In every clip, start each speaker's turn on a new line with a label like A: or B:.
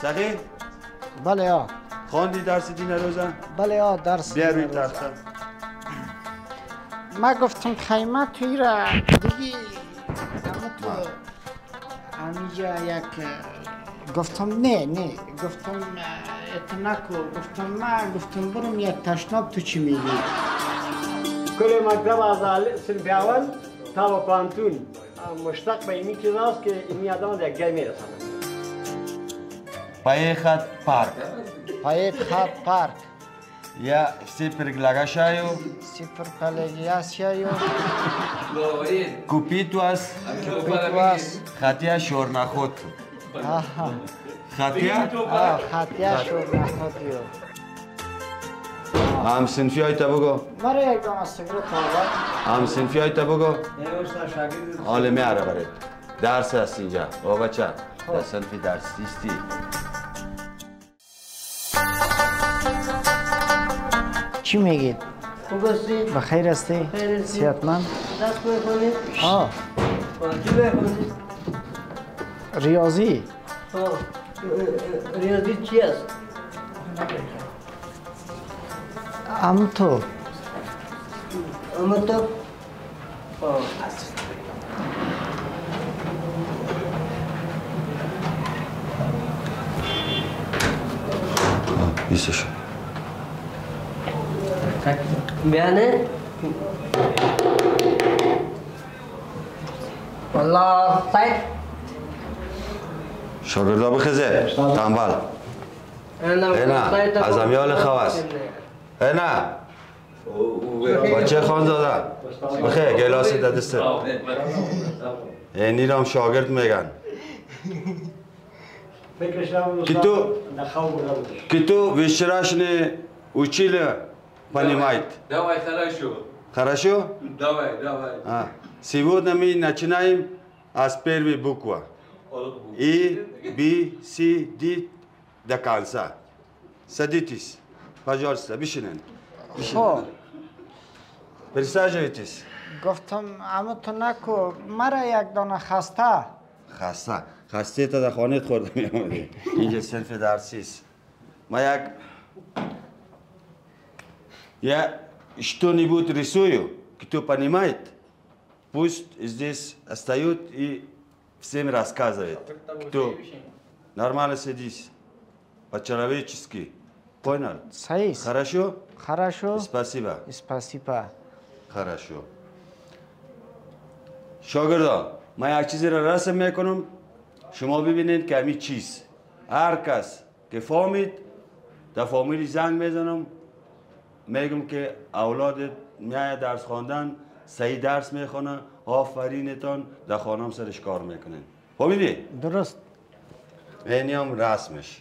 A: سخی؟
B: بله یا
A: خواندی درس دین روزه؟
B: بله یا درس
A: بیا روی تخته.
B: ما گفتم خیمه توی را دیگه اما تو همینجا یک گفتم نه گفتم ات نکو گفتم گفتم برم یک تشناب تو چی میگی؟
C: کل مکتب از صنف اول تا به پانتون مشتاق به اینی چیز است که این آدم در یک جای میرسند.
A: پای خط پارک.
B: پای خط پارک.
A: یا سپرگلگاشایو.
B: سپرگلگاشایو.
A: کوپیتواس.
B: کوپیتواس.
A: خطیا شورنخوت. خطیا؟
B: خطیا شورنخوتیو.
A: هم صنفی های تا بگو.
B: برای یک دانه سیگرت آورد.
A: هم صنفی های تا بگو. حالا میاره برای درس هست اینجا. او بچه در صنفی درس دیستی.
B: چی میگید؟
D: خوب هستی؟
B: بخیر هستی؟ صحتمند؟
D: دست بخونید؟ چی بخونید؟
B: ریاضی.
D: ریاضی چی است؟
B: ام تو.
D: اما تو؟
A: بیسشو.
D: بیانه؟ والله سعید
A: شاگردا بخزه تنبل اینا از امیال خواست اینا بچه خان داده بخیر گلاسی دادسته اینی رام شاگرد میگن که تو вчерашний учили понимать.
E: Давай, хорошо.
A: Хорошо?
E: Давай.
A: Сегодня мы начинаем с первой буквы. И, B, C, D до конца. Садитесь, пожалуйста, بشینین. Присаживайтесь.
B: گفتم اما تو نکو مرا یک دانه خسته.
A: خسته تا در خانه خورده میامده. اینجا صنف درسی است. ما я что-нибудь рисую, кто понимает, пусть здесь остает и всем рассказывает. Кто нормально сидишь, по-человечески. Понял?
B: Саис.
A: Хорошо?
B: Хорошо.
A: Спасибо.
B: Спасибо.
A: Хорошо. شاگردا من یک چیزی را رسم میکنم شما ببینید که همین چیز هر کس که فهمید در فامیلی زنگ میزنم میگم که اولادت میاد درس خواندن صحیح درس میخونه آفرینتان در خانم سرش کار میکنین فهمیدی؟
B: درست
A: اینی هم رسمش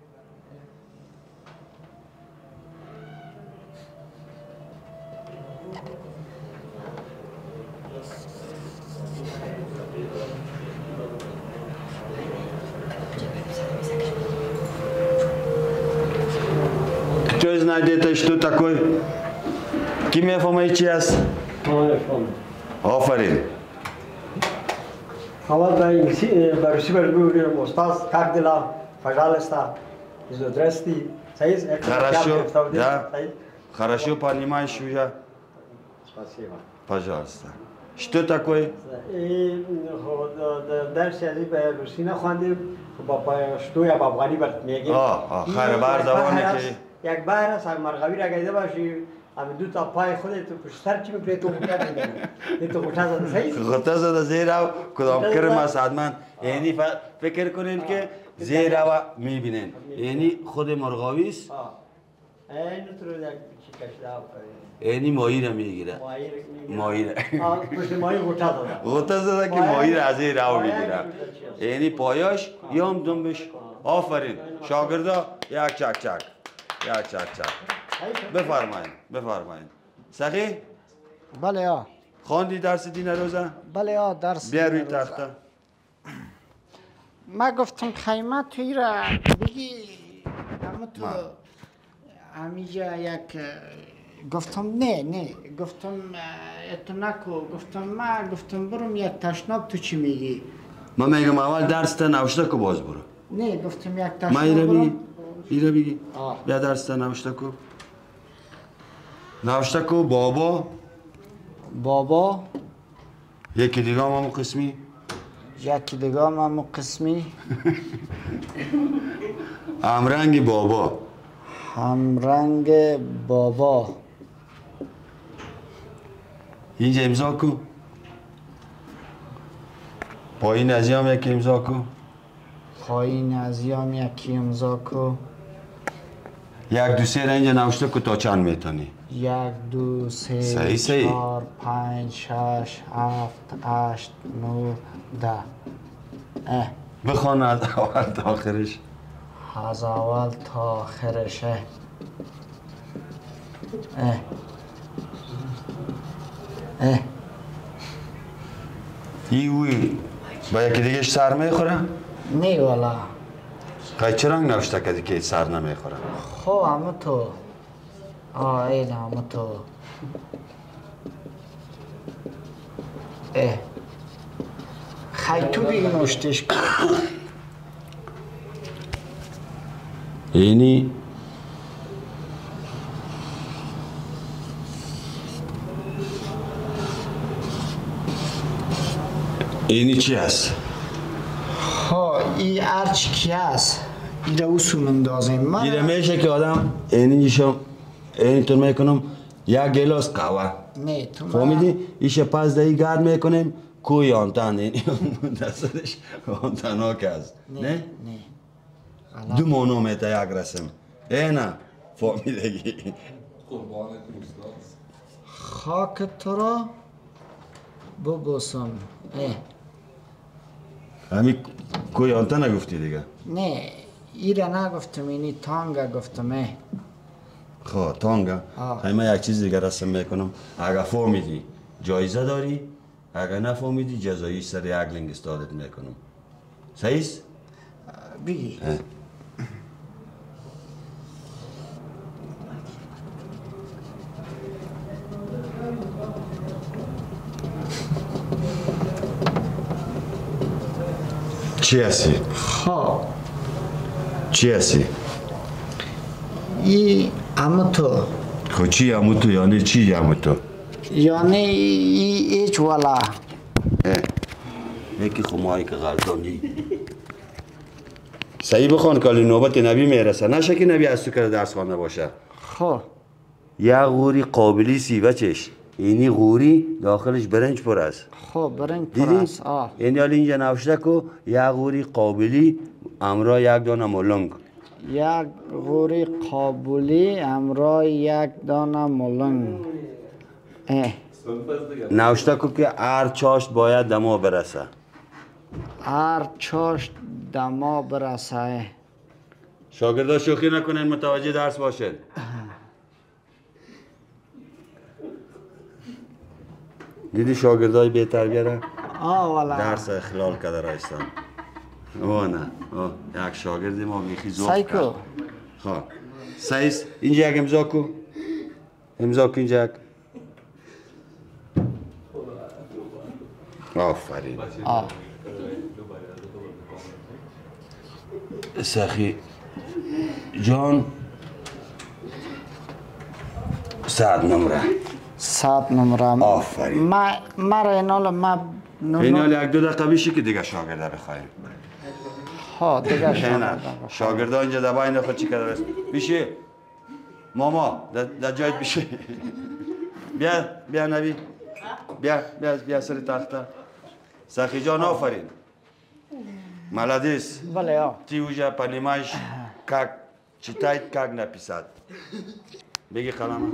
A: Кто знает это, что такое? Кем я фомай час? آفرین.
C: اول به روسی بگویم استاد کار دلا пожалуйста здрасте صحیح
A: Хорошо понимаешь уже?
C: Спасибо.
A: Пожалуйста. Что такое?
C: درس یعنی به روسی نخواندیم با شتو یا با افغانی برات میگیم
A: خیر بر زبانی که
C: یک بار است مرغوی را گیده باشی هم دو تا پای خودت تو پشت سر چی میکنی تو غوطه میزنی تو غوطه زده صحیح
A: غوطه زده زیر او کدام کرم است حتما یعنی فکر کنین که زیر او میبینین یعنی خود مرغاوی است
C: اینو تو رو چی کشیده
A: یعنی ماهی را میگیره ماهی را
C: پشت ماهی غوطه زده
A: غوطه زده که ماهی را از زیر او میگیره یعنی پایاش یا هم دنبش آفرین شاگردا یک چک چک بفرمایید سخی؟
B: بله یا
A: خواندی درس دین روزه؟
B: بله یا درس
A: بیا روی تخته
B: ما گفتم خیمه توی را دیگه اما تو همینجا یک گفتم نه گفتم ات نکو گفتم برم یک تشناب تو چی میگی؟
A: من میگم اول درس تا نوشته که باز برو
B: نه گفتم یک تا
A: ما ایره بگی ایره بگی
B: آه.
A: بیا درست نوشته کو نوشته کو بابا
B: بابا
A: یکی دیگه هم همون قسمی
B: یکی دیگه هم قسمی
A: همرنگ بابا
B: همرنگ بابا
A: اینجا امضا کو پایین از هم یکی امضا کو
B: پایین از یام یکی امضا کو
A: یک دو سه را اینجا نوشته کو تا چند میتونی
B: یک دو
A: صحیح،
B: سه
A: صحیح.
B: چهار پنج شش هفت هشت نو ده
A: بخوان از اول تا آخرش
B: از اول تا آخرشه
A: اوی با یکی دیگهش سر میخوره؟
B: نه والا
A: خیلی چه رنگ نوشته کدی که سر نمیخوره؟
B: خب همه تو این همه تو خیلی تو دیگه نوشتش کن
A: اینی اینی چی هست؟
B: ها این ارچ کی هست این رو اوسو مندازیم من
A: دیره میشه که آدم اینیشو اینطور میکنم یک گلاس قهوه
B: نه تو من
A: فهمیدی؟ ایشه پس دهی گرد میکنیم کوی آنتن اینی دستش آنتن ها که هست نه؟
B: نه
A: دو مانو میته یک رسم نه فهمیدگی
B: خاک تو را ببوسم
A: همی کوی آنتن نگفتی دیگه
B: نه این را نگفتم اینی تانگا گفتم
A: خب تانگا من یک چیز دیگه رسم میکنم اگر فهمیدی جایزه داری اگر نفهمیدی جزایی سر یک لنگ استادت میکنم صحیح است؟
B: بگی
A: چی هستی؟
B: خب
A: چی هستی؟
B: این همه تو
A: خب چی همو تو یعنی چی همو تو؟
B: یعنی هیچ والا
A: یکی خمایی که غلطانی صحیح بخوان که نوبت نبی میرسه نشه که نبی از تو که درس خوانده باشه
B: خب
A: یا غوری قابلی سیوه چش اینی غوری داخلش برنج پر است
B: خب برنج پر
A: دیدی؟
B: است
A: یعنی حالا اینجا نوشته که یا غوری قابلی امرا یک دانه ملنگ
B: یک غوری قابلی همراه یک دانه ملنگ
A: نوشته که هر چاشت باید دما برسه
B: هر چاشت دما برسه
A: شاگردا شوخی نکنین متوجه درس باشین دیدی شاگردای بی تربیه را
B: والا
A: درس اخلال کرده رایستان او نه یک شاگردی ما بیخی زوف
B: سعی
A: کرد
B: کو
A: خب سعیس اینجا یک امضا کو امضا کو اینجا یک آفرین سخی جان 100 نمره
B: 100 نمره
A: آفرین
B: ما را اینال ما
A: این حال یک دو دقیقه بیشی که دیگه شاگرده بخواهیم
B: ها دیگه
A: نه شاگرده اینجا دبای خود چی کرده رست بیشی ماما در جایت بیشی بیا نبی بیا سر تخته سخی جان آفرین ملدیس
B: بله
A: تی اوجا پنیمایش کک چیتایت کک نپیسد بگی قلمه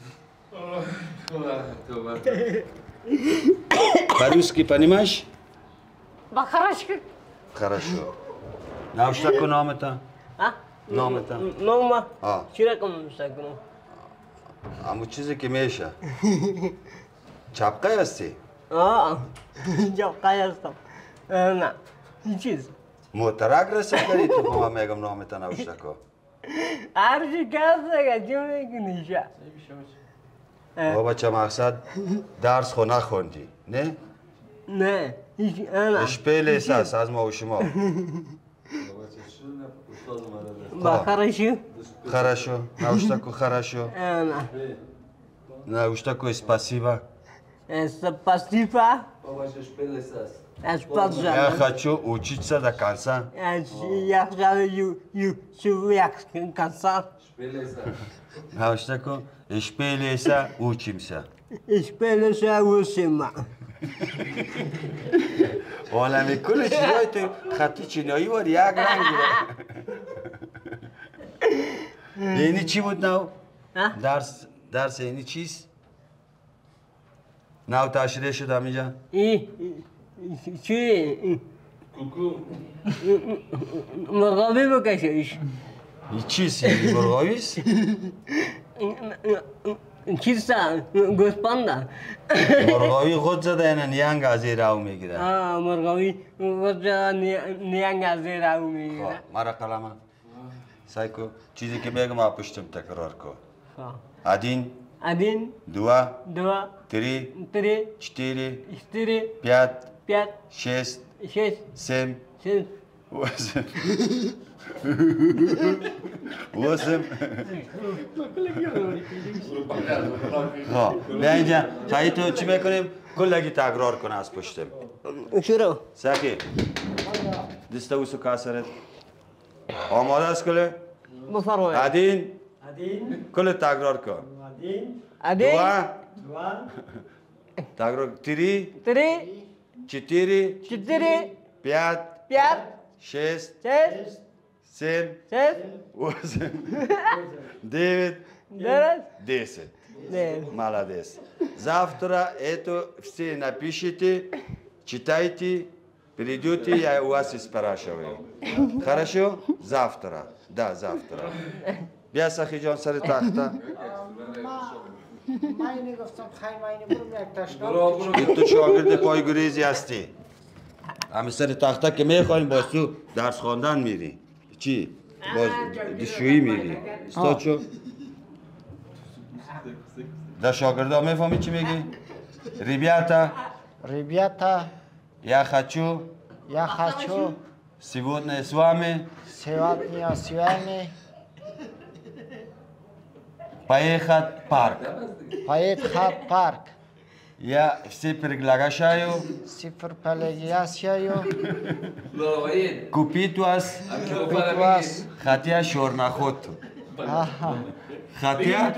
A: по-русски понимаешь?
D: Бахарашка.
A: Хорошо. Навшта ко номета? Номета?
D: Нома.
A: А.
D: Чираком сакно.
A: Аму чизе ки меша. Чапка ясти?
D: Чапка ястам. На. Чиз.
A: Мотарак раса дари ту ма мегам номета навшта ко.
D: Аржи казага ҷуме куниша.
A: بابا چه مقصد درس خو نخوندی نه؟
D: نه انا
A: اشپیل است از ما و شما
D: Хорошо.
A: Хорошо. Наушtaку хорошо.
D: Она.
A: Наушtaку спасибо.
D: Спасибо.
A: Я
D: Спасибо.
A: хочу учиться до конца.
D: Я хочу человек конца.
A: Наушtaку шпилеса учимся.
D: Испелся усима.
A: عالمی کل چیزای تو خط چینایی بود یک رنگ بود اینی چی بود نو؟ درس اینی چیست؟ نو تشریح شد همیجا؟
D: چی؟ مرغابی بکشش.
A: این چیست؟ یعنی مرغابیست؟
D: چیستا؟ گوسپنده.
A: مرغابی خود زده اینه نیانگ از این راو میگیره
D: مرغابی خود نیانگ از این راو میگیره.
A: مرا قلمه سعی کن چیزی که بگم ما پشتم تکرار کن ادین دو تری چتیری پیات شست سم واسم بیا اینجا خواهی تو چی میکنیم؟ کلگی تکرار کن از پشتم
D: شروع.
A: ساکی دسته و سکا سرت آماده است کله؟
D: بفرمایید.
A: ادین کل تکرار کن
D: ادین
A: دو تکرار تری چتیری پیات شست سم واسم девять десять. Молодец. Завтра это все напишите, читайте, придете, я у вас спрашиваю. Хорошо? Завтра. Да, завтра. بیا سخی جان سر تخته
B: من اینه گفتم خیلی من اینه برم یک تشناب
A: تو شاگرد پایگریزی هستی همه سر تخته که میخوایم باز تو درس خواندن میری چی؟ باز دشویی میری استاد شو؟ در شاگرده میفهمی چی میگی؟
B: Ребята,
A: я хочу сегодня с вами поехать в парк. Я все приглашаю купить вас хотя шорноход. Хотя?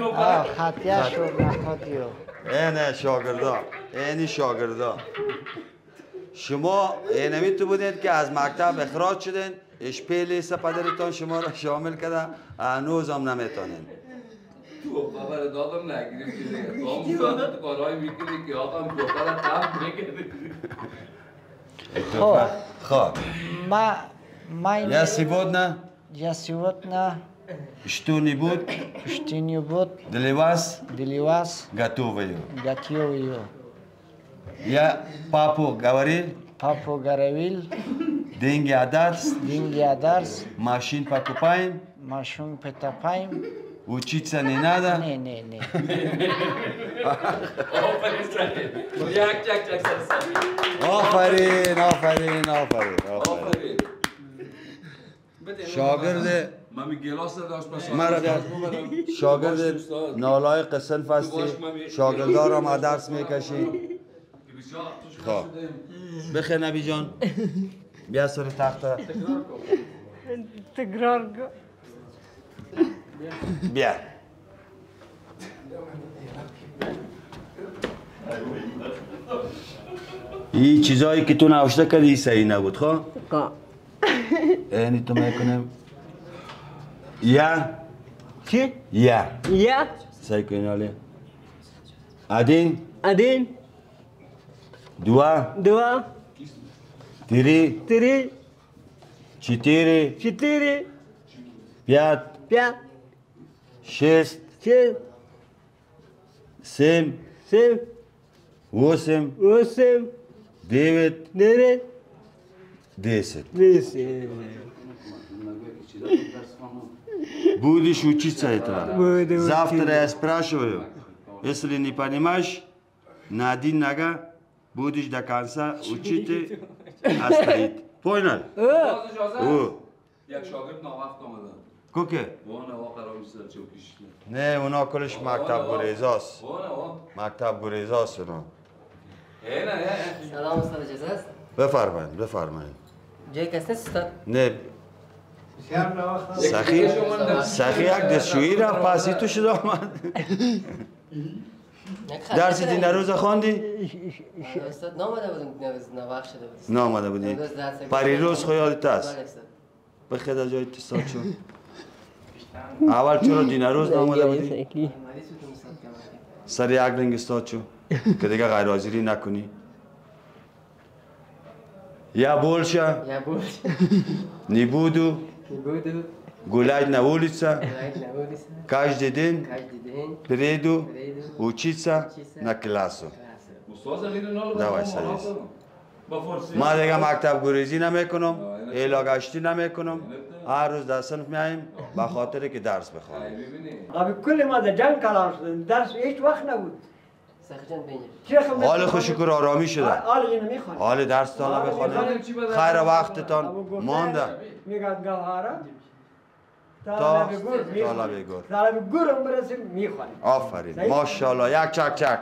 A: اینه شاگردا شما اینمی تو بودید که از مکتب اخراج شدین اشپیلی پدرتان شما را شامل کرده هنوز هم نمیتونین
E: تو خبر دادم نگیریم که دیگه تو هم ساعت کارهای میکنی که آقا هم دوباره تب میکنی
A: خب я сегодня что-нибудь для вас готовую. Я папу говорил, деньги отдаст, машин покупаем, учиться не надо. آفرین شاگرد شاگرد نالایق صنف هستی شاگردها را درس میکشی خب بخیر نبی جان بیا سر تخته
D: تکرار کن
A: بیا این چیزایی که تو نوشته کردی صحیح نبود خب اینی تو میکنم یا
D: چی؟
A: یا
D: صحیح
A: کنی حالی ادین دو تری چتیری پیات شست سم واسم девять десять будешь учиться это завтра я спрашиваю если не понимаешь на один нога будешь до конца учить оставить понял?
E: شاگرد نوقت آمدن.
A: کوکه
E: وانه وا قرار میشه در چوکیش.
A: نه اونا کلش مکتب گریزاست
E: وانه وا.
A: مکتب گریزاست اونا
E: نه.
F: سلام استاد اجازه است؟
A: بفرمایید
F: جای کس نیست استاد؟
A: نه سخی یک دستشویی را پسی تو شده آمد درس دین روز خواندی؟
F: استاد نامده بودم نوقت شده بود.
A: نامده بودی؟ پری روز خو یادت است؟
F: بله استاد.
A: بخیر از جای استاد شو اول چرا دین روز نامده بودی؟
F: مریض بودم استاد کامل.
A: سر یک رنگ استاد شو که دیگه غیر حاضری نکنی یا بولشه
F: یا بود.
A: نبودو
F: بود.
A: گولای نوولیڅه
F: رایت نبودی است.
A: کاش دیدین
F: کاش دیدین.
A: پریدو اوچیڅه نکلاسو
E: استاد غیر نال
A: دعوت سریع.
E: با فارسی.
A: ما دیگه مکتب گریزی نمیکنم ایلاگشتی نمیکنم هر روز در صنف میاییم به خاطر که درس بخوانیم
C: ابی کل ما در جنگ کلام شدن درس هیچ وقت نبود
F: سخی جان بینید.
A: حال خوشکر آرامی شده
C: حال اینو میخوان
A: حال درس تان بخوانیم خیر وقتتان مانده
C: میگن گوهره
A: تا طالب گور
C: طالب گورم برسیم میخوانیم
A: آفرین ماشاءالله یک چک چک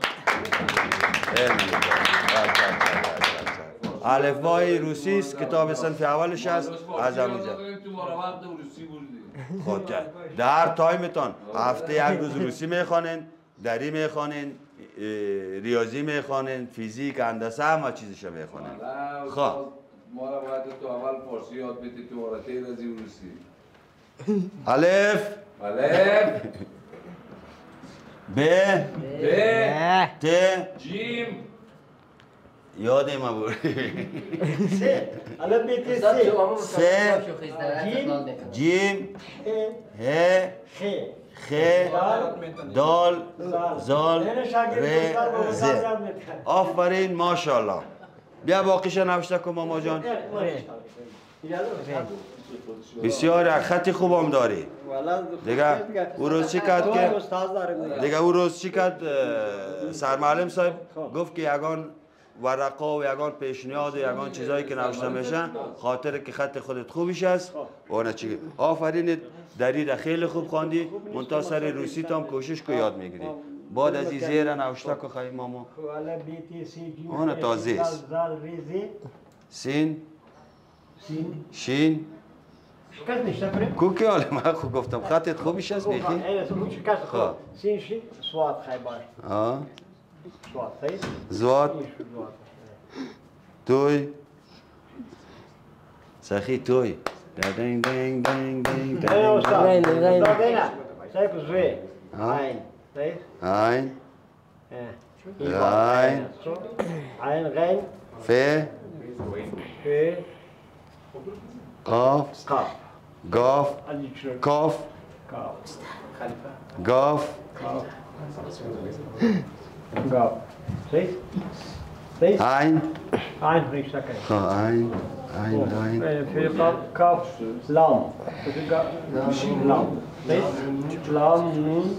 A: الفبای روسی است کتاب صنف اولش است از همونجا
E: تو بار وقت روسی بودی.
A: خود در هر تایمتان هفته یک روز روسی میخوانین دری میخوانین ریاضی میخوانین فیزیک هندسه همه چیزشو میخوانین خب
E: ما را باید تو اول فارسی یاد بدی تو ورته رازی روسی.
A: الف
E: الف
A: ب
E: ب
A: ت
E: جیم
A: یادم بوری
C: الان بیتی
F: استاد
C: سی
F: جو همون
A: سه.
F: شوخی در استقلال میکنه.
A: جیم ه
C: خی
A: خ دال زال ر ز آفرین ماشاءالله بیا باقیش نوشته کن ماما جان بسیار خط خوبم داری دیگه او روز چی کرد که دیگه او روز چی کرد سرمعلم صاحب گفت که یگان ورقا و یگان پیشنهاد و یگان چیزایی که نوشته میشن خاطر که خط خودت خوبیش است اون چی آفرین دری را خیلی خوب خواندی منتها سر روسی تام کوشش کو یاد میگیری بعد از این زیر نوشته کو خواهی ماما اون تازه است سین شین کوکی حالا من خوب گفتم خطت خوبیش است بیخی
C: خب سین شین سواد خیلی باش
A: آه
C: سواد خیلی
A: زواد توی سخی توی دنگ دنگ دنگ دنگ دنگ
F: غین غین
C: سیف زوی عین سیف
A: عین
C: عین عین غین
A: ف
C: ف
A: قاف
C: قاف
A: گاف کاف
C: قاف
A: گاف
C: قاف سیف سیف
A: عین
C: عین ریشته کنی
A: عین عین عین
C: في كاف لام لام لام نون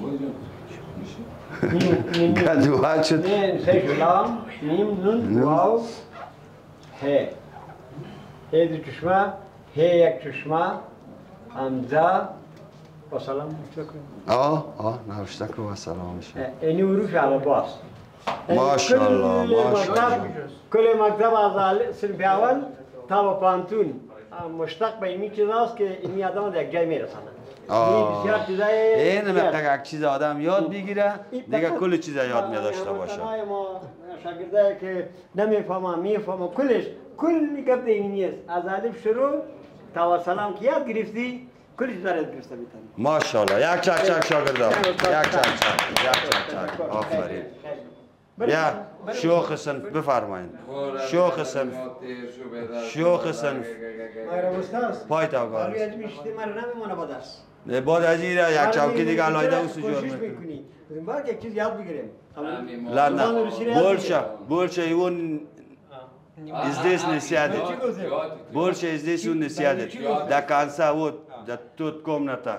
A: گدوها شد
C: سيف لام ميم نون واو ه دو چشمه ه یک چشمه همزه و سلام
A: آه نوشته که و سلامش
C: اینی حروف الفباس
A: ماشاءالله ماشاءالله
C: کل مکتب از صنف اول تا به پانتون مشتق به این چیز است که این آدم در یک جای میرسند بسیار چیزای
A: این مقدار یک چیز آدم یاد بگیره دیگه کل چیز یاد میداشته باشه
C: ما شاگردایی که نمیفهمم میفهمم کلش کل گپ اینی است از الف شروع تا و سلام که یاد گرفتی کلش دارد گرفته میتونی
A: ماشاءالله یک چک چک شاگردان یک چک چک آفرین بیا شوخ صنف بفرمایید شوخ صنف شوخ صنف پای تا گار
C: از میشته من نمیمونه با درس
A: بعد از این یک چوکی دیگه علایده و سجور میکنی
C: باید یک چیز یاد بگیریم
A: لا نه بولشه اون здесь не сядет. Больше здесь он не сядет. До конца вот, до тут комната.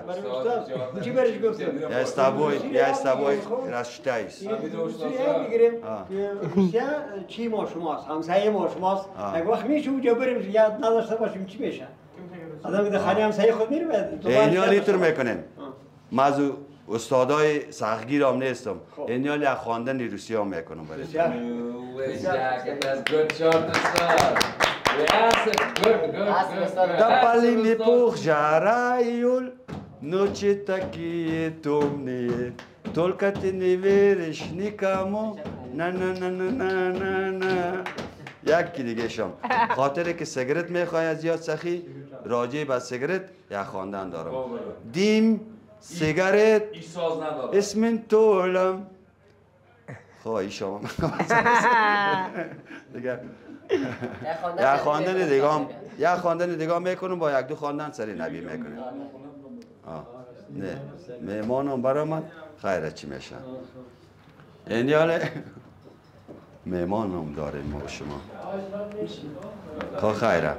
A: Я с тобой рассчитаюсь.
C: چی ما شماست همسایه ما شماست یک وقت میشه اونجا بریم یاد نداشته باشیم چی میشه آدم که خری هم صحیح خود میره
A: اینیا لیتر میکنیم مازو استادای سختگیر هم نیستم اینیا لی خواندن روسی هم میکنم برای Tapalini пухжарайюль, ночи такие темные, только ты не веришь никому, на. یکی دیگه شم خاطره که سیگرت میخوای زیاد سخی راجع به سیگرت یک خواندن دارم دیم سیگرت اسم تولم خواهی شما دیگه یک خواندن دیگه میکنم با یک دو خواندن سری نبی میکنم نه میمانم برای من خیره چی میشن این یاله میمانم داریم ما شما خیره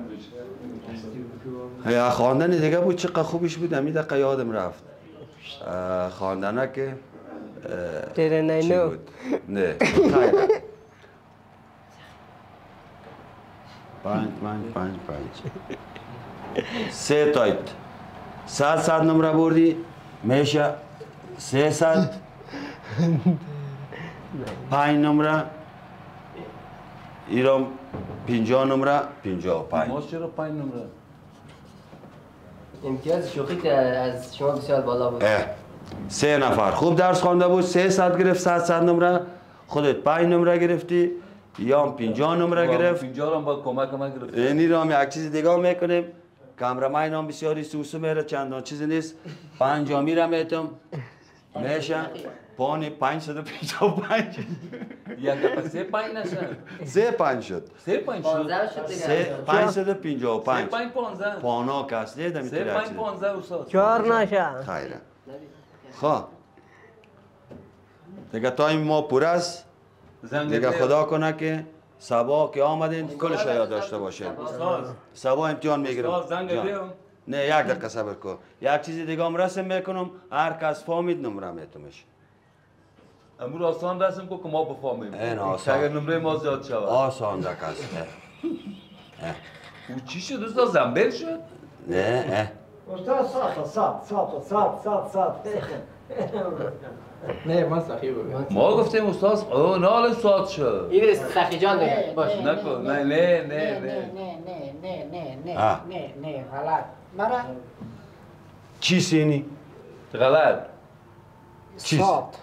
A: یک خواندن دیگه بود چقدر خوبش بود امی دقیقه یادم رفت خواندنه که چی بود نه خیره 5 3 تایت 100 نمره بردی میشه 300 5 نمره ایران 50 نمره 55
E: ما چرا 5 نمره
F: امتیاز شوخی که از شما بسیار بالا بود
A: 3 نفر خوب درس خوانده بود 300 گرفت 100 نمره خودت 5 نمره گرفتی یا 50 نمره گرفت
E: 50 هم با کمک من گرفت
A: اینی را هم یک چیز دیگه میکنیم کامرامین هم بسیاری سوسو میره چندان چیزی نیست 5 میره میتم میشه پانی 555
E: یک دفعه 3 5 نشد
A: 3 5 شد
E: 3 5 شد
A: 555
E: 3 5 15
A: پانا کس نیدم
E: 3 5 15 استاد
D: 4 نشه
A: خیره خواه دیگه تایم ما پر است دیگه خدا کنه که سبا که آمدین کلش یاد داشته باشین سبا امتحان میگیرم نه یک دقیقه صبر کن یک چیز دیگه هم رسم میکنم هر کس فهمید نمره میتمش
E: امور آسان رسم که ما بفهمیم
A: این آسان
E: اگر نمره ما زیاد شود
A: آسان دک است
E: او چی شد استاد زنبل شد
A: نه
C: استاد صاف
G: نه من سخی بگم
E: ما گفتیم استاد او نال ساعت شد
F: این سخی جان دیگه باش
E: نکن نه
B: نه غلط مرا
A: چی سینی؟
E: غلط
B: سات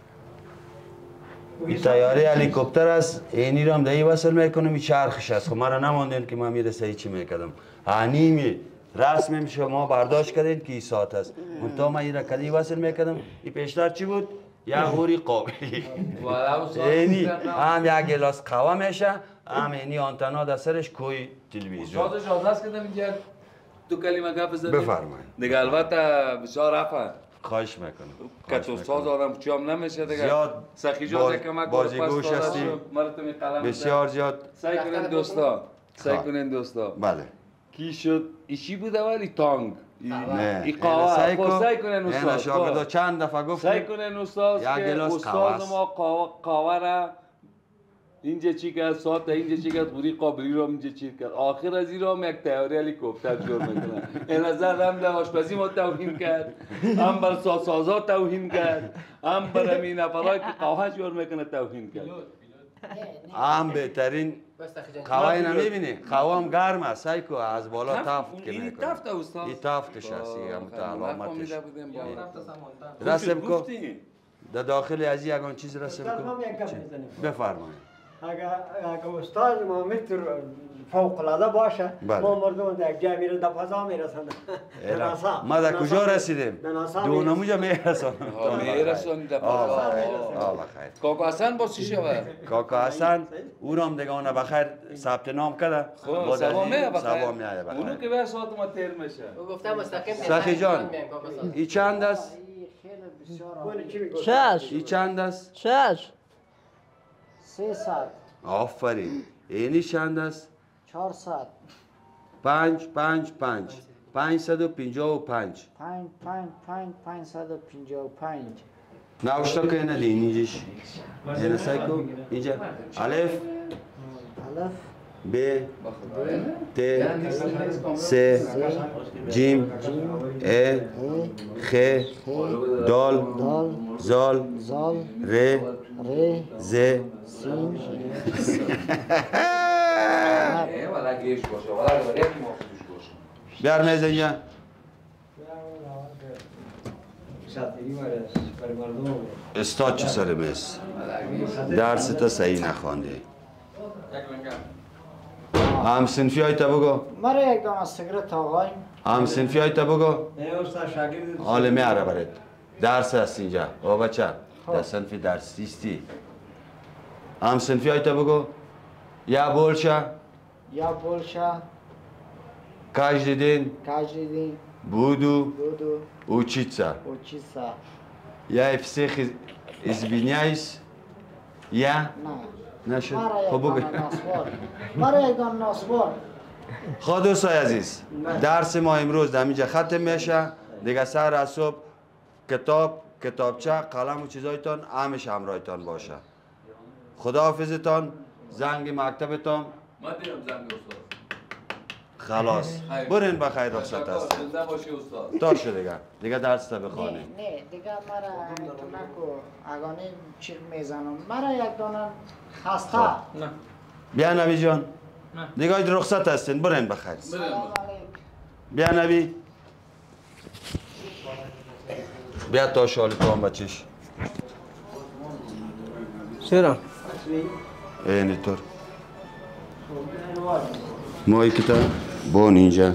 A: این تیاره هلیکوپتر است اینی رو هم دهی وصل میکنم این چرخش است خب مرا نماندین که من میرسه چی میکردم هنیمی رسمم شما برداشت کردین که این ساعت است منطقه من این را کدی وصل میکردم این پیشتر چی بود؟ یک غوری قابلی اینی هم یک گلاس قهوه میشه هم اینی آنتنا در سرش کوی تلویزیون
E: استاد اجازه است که اینجا دو کلمه گپ بزنیم
A: بفرمایید
E: دیگه البته بسیار رفت
A: خواهش میکنم
E: که تو استاد آدم چیام نمیشه دیگه
A: زیاد
E: سخی جان که من
A: بازیگوش هستی بسیار زیاد
E: سعی کنین دوستا سعی کنین دوستا
A: بله
E: کی شد ایشی بود ولی تانگ
A: نه
E: این قهوه سعی کنین
A: این
E: استاد
A: شاگردا چند دفعه گفتم
E: سعی کنین استاد
A: یک گلاس
E: که
A: قهوه
E: استاد ما قهوه را اینجا چی کرد ساعت اینجا چی کرد غوری قابلی رو اینجا چی کرد آخر از این هم یک تیاری هلیکوپتر جور میکنه این نظر هم در آشپزی ما توهین کرد هم بر سازا توهین کرد هم بر همین نفرهایی که قهوه جور میکنه توهین کرد
A: هم بهترین قهوه نمیبینی قهوه هم گرم است سعی کو از بالا تفت که
E: این
A: میکنه
E: تفت استاد
A: این تفتش است این هم علامتش
E: رسم
A: رسم کو در داخل از این یگان چیز رسم
C: استاد ما
A: کو
C: یک گپ بزنیم
A: بفرمایید
C: اگر استاد ما متر فوق العاده باشه
A: بله.
C: ما مردم در یک جای میره در فضا میرسند
A: ما در کجا رسیدیم دونموجا میرسانم
E: میرسون در
A: آه بخیر
E: کاکا حسن با چی شود
A: کاکا حسن او را هم دگانه بخیر ثبت نام کرده
E: خب سبا میه
A: سبا
E: بخیر
A: میه
E: اونو
A: بخیر
E: که به ساعت ما تیر میشه
F: او گفتم مستقیم
A: سخی جان ای چند است
D: شش
A: ای چند است
B: 300
A: آفرین اینی چند است
B: 400
A: 5 555
B: 555
A: نوشته که اینه اینجاش اینه سعی کن اینجا الف
B: الف
A: ب ت س جیم ا خ دال زال ر ز بیار میز اینجا استاد چه سر میز درس تا صحیح نخوانده هم صنفی های تا بگو
B: مرا یک دام از سیگرت آقای
A: هم صنفی های تا بگو
C: نه استاد شاگرد
A: عالمی عربه برد درس هست اینجا او بچه در صنفی درس نیستی هم صنفی های تا بگو یا بولشا
B: یا بولشا
A: کاش دیدین
B: کاجدین
A: بودو
B: بودو
A: اوچیتسا
B: اوچیسا
A: یا افسیخ ازبینیایس یا
B: نه
A: نشد
B: مرا یک
A: خب بگو
B: دام ناسوار مرا یک دام ناسوار
A: خب دوستای عزیز درس ما امروز در اینجا ختم میشه دیگه سر از صبح کتابچه قلم و چیزایتان همش همراهتان باشه خداحافظتان زنگ مکتبتان
E: من دیدم زنگ استاد
A: خلاص برین بخیر رخصت هستید
E: زنده باشی استاد
A: تا شد دیگه درس تا بخوانیم
B: نه دیگه مرا تو نکو اگانی چیز میزنم مرا یک دانم خسته
A: بیا نبی جان دیگه رخصت هستین برین بخیر
B: سلام علیکم
A: بیا نبی بیا تا شالی تو هم بچش
D: چرا؟
A: اینی طور مایی که تا بون اینجا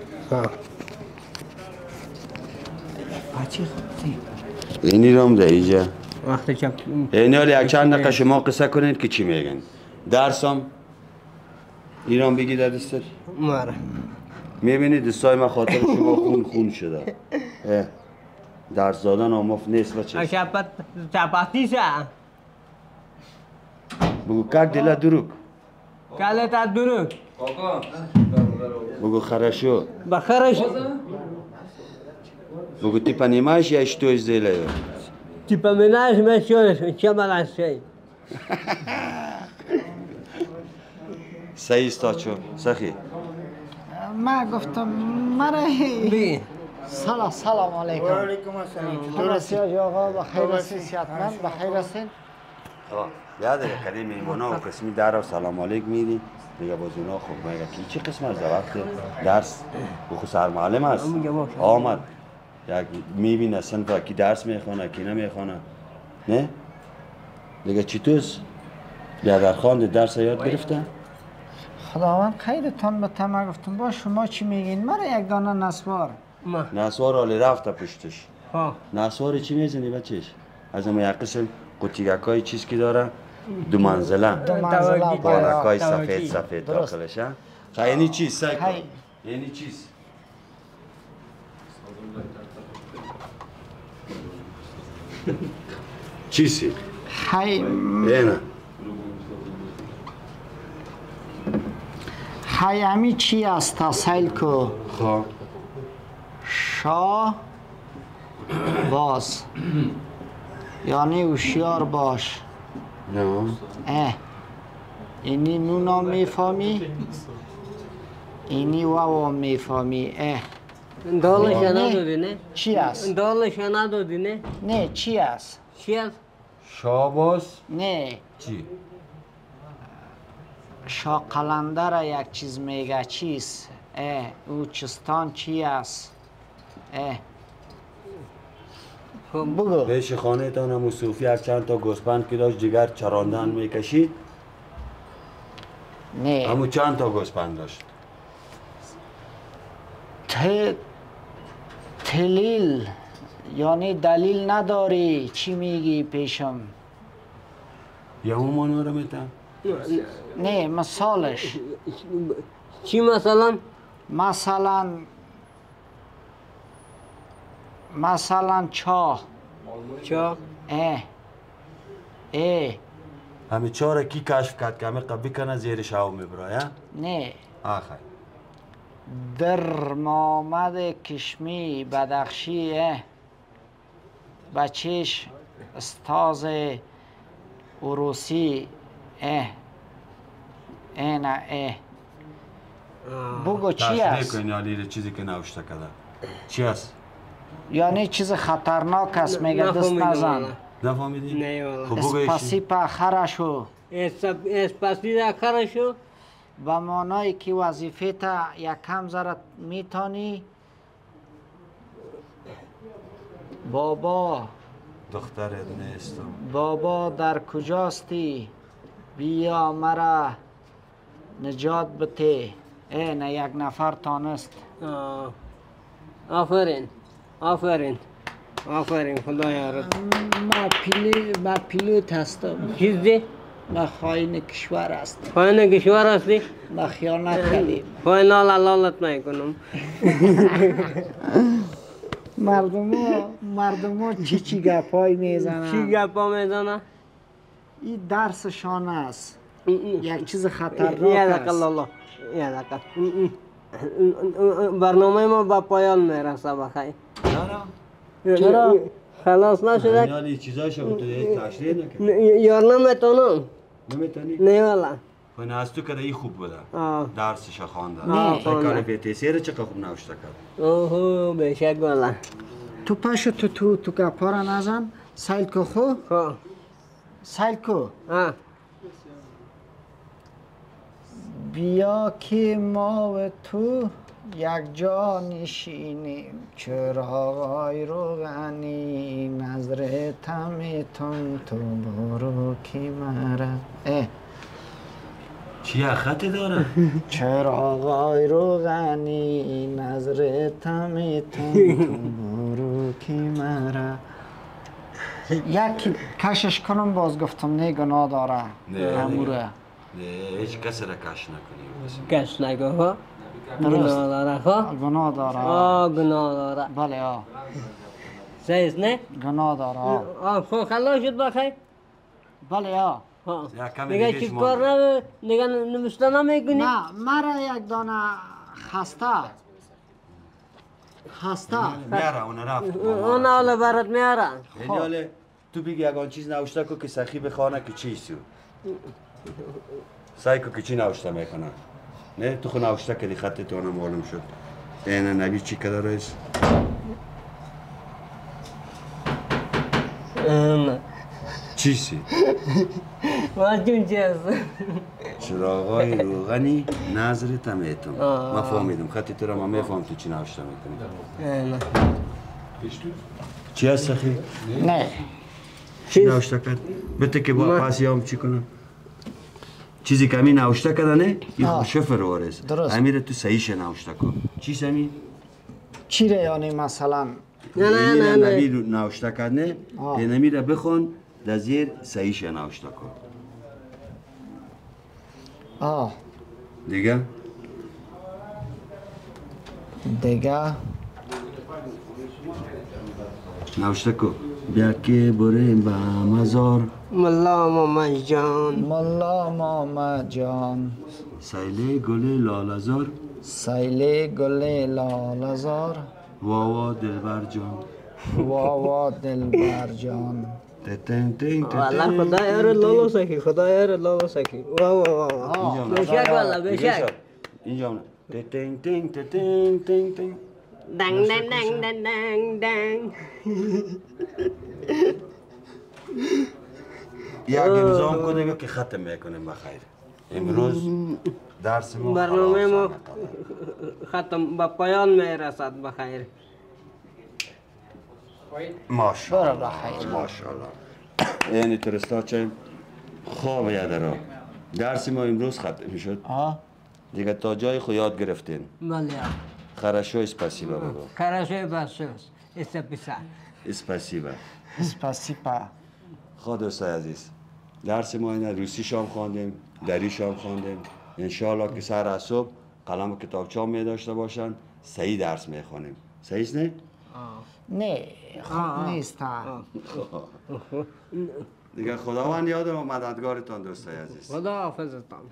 B: بچه خودتی
A: اینی رو هم ده اینجا
D: وقتی چپ
A: اینی حالی یک چند دقیقه شما قصه کنید که چی میگن درسم ایران بگی در دستت
D: ماره
A: میبینید دستای من خاطر شما خون شده درس دادن آموف نیست بچه
D: چپاتی سا
A: بگو کک دل دروک
D: کله تا دروک
E: کاکا
A: بگو خرشو
D: بخرش
A: بگو تی پنیماش یا اشتوش زیله
D: تیپا مناش مشورش چه ملاشی
A: صحیح است چو سخی
B: ما گفتم مرا
D: بی
B: سلام علیکم و علیکم السلام درستی آقا بخیر هستین صحتمند بخیر هستین
A: یاد دیگه کلی میمونا و قسمی در و سلام علیک میدی دیگه باز اونا خوب میگه کی چی قسم از وقت درس بخو سر معلم است آمد یک میبینه سنفا کی درس میخونه کی نمیخونه نه دیگه چی توست بیا در خواند درس یاد گرفته
B: خداوند خیرتان بده ما گفتم با شما چی میگین مرا یک دانه نسوار
D: ما
A: نسوار حالی رفته پشتش
D: ها
A: نسوار چی میزنی بچهش از اما یک قسم قطیگکای چیز که داره دو منزله
B: دو منزله
A: بارکای
D: توجیه.
A: سفید
B: درست.
A: داخلش ها یعنی چیز سعی کن
B: خی.
A: یعنی چیز چیزی
B: هی
A: اینه
B: همی چی است تسهیل کو
A: خب
B: شا باز یعنی هوشیار باش
A: نه
B: اینی نونا میفهمی اینی واوا میفهمی
D: دالش ندادی نه
B: چی است
D: دالش ندادی نه
B: نه چی است
D: چی است
A: شاباس
B: نه
A: چی
B: شا قلندر یک چیز میگه چیست او چستان چی است بگو
A: پیش خانه تان هم صوفی هر چند تا گوسپند که داشت جگر چراندن میکشید
B: نه
A: همون چند تا گوسپند داشت
B: تلیل یعنی دلیل نداری چی میگی پیشم
A: یا اون مانو رو میتن
B: نه مثالش
D: چی مثلا
B: مثلا چا
D: چا
A: همه چاره کی کشف کرد که همه قبی کنه زیر شاو میبرای
B: نه
A: آخر
B: در محمد کشمی بدخشی بچهش استاز عروسی اینه ای بگو چی
A: تشریح
B: است؟
A: کن یعنی چیزی که نوشته کرده چی است؟
B: یعنی چیز خطرناک است میگه دست نزن
A: نفهمیدی؟
D: نه والا.
A: خب بگو ایشی.
B: اسپاسیپا خرشو
D: اسپاسیدا خرشو
B: و مانایی که وظیفه تا یکم ذره میتانی بابا
A: دخترت نیستم
B: بابا در کجاستی بیا مرا نجات بده اینه یک نفر تانست
D: آفرین آفرین آفرین خدا یارت
B: ما پیلوت هستم
D: چیزی؟
B: ما خاین کشور است
D: خواهی کشور هستی؟
B: ما خیانت کردیم
D: خواهی لالت میکنم
B: مردم چی گپای میزنن
D: چی گپا میزنه؟
B: این درسشان است یک چیز خطرناک
D: یا
B: است
D: دقل الله یا دقل برنامه ما با پایان میرسه بخیر
B: چرا؟
D: خلاص نشده؟
A: یعنی چیزاشو تو تشریح نکن
D: یار نمیتونم
A: نمیتونی؟
D: نه والا
A: خب نه از تو که این خوب بوده
D: آه.
A: درسش خوانده
B: نه.
A: کار پیتیسی رو چقدر خوب نوشته کرد
D: اوه بشک والا
B: تو پاشو تو گپا را نزن سیل کو خو
D: خب
B: سیل کو
D: آه
B: بیا که ما و تو یک جا نشینیم چراغای روغنی نظر تمیتون تو برو که مرا
A: چی خطی داره؟
B: چراغای روغنی نظر تمیتون تو برو که مرا یکی کشش کنم باز گفتم نه گناه داره اموره
A: نه هیچ کسی را کش نکنی
D: کش نگو ها
B: درست.
D: گناه داره ها
B: گناه داره
D: گناه داره
B: بله
D: سیز نه؟
B: گناه داره
D: خب خلاص شد بخیر
B: بله
D: ها
A: یا کمی
D: دیگه
A: دیگه
D: چی
A: شما
D: کار نه دیگه نوشته نمیکنی؟
B: نه مرا یک دانه خسته
A: میاره اون رفت
D: اون حالا برات میاره
A: یعنی حاله تو بگی اگه چیز نوشته کو که سخی بخوانه که چیستو سعی کو که چی نوشته میکنه نه تو خود نوشته که دی خط تو معلوم شد اینه نبی چی کده رئیس چیسی؟
D: واجون چی هست؟
A: چراغای روغنی نظر تمیتم ما فهمیدم خطی تو را ما میفهم تو چی نوشته میکنی چی هست سخی؟
B: نه
A: چی نوشته کرد؟ بته که با پاسیام چی کنم؟ چیزی که همین نوشته کرده نه؟ این شفر وارست
B: درست.
A: امیر تو صحیحش نوشته کن چی سمی؟
B: چی را یعنی مثلا
A: نه نبی نوشته کرد نه؟ این امیر بخون در زیر صحیحش نوشته کن دیگه؟ نوشته کن بیا که بریم به مزار
D: ملا ماما جان
B: ملا ماما جان
A: سیله گل لالزار
B: سیله گل لالزار
A: واوا دلبر جان
B: واوا دلبر جان
A: تتن تن
D: والله خدا یار لالو سکی خدا یار لالو سکی واه واه واه بشک والله بشک
A: اینجا تتن تن تتن تن تن
D: دنگ دنگ دنگ دنگ دنگ دنگ
A: یک امضا کنیم که ختم میکنیم بخیر امروز درس ما
D: برنامه ما ختم به پایان میرسد بخیر
A: ماشاءالله ماشاءالله یعنی ترستا چه خواب یادرا درس ما امروز ختم میشد دیگه تا جای خو یاد گرفتین
D: بله
A: خرشو اسپاسیبا بگو
D: خراشوی بسوس استپیسا
A: اسپاسیبا
B: اسپاسیپا
A: خدا دوستای عزیز درس ما اینه روسی شام خواندیم دری شام خواندیم انشاءالله که سر از صبح قلم و کتابچه هم می داشته باشن صحیح درس میخوانیم صحیح است نه؟
B: نه خوب نیست
A: دیگه خداوند یاد و مددگارتان دوستای عزیز
D: خدا حافظتان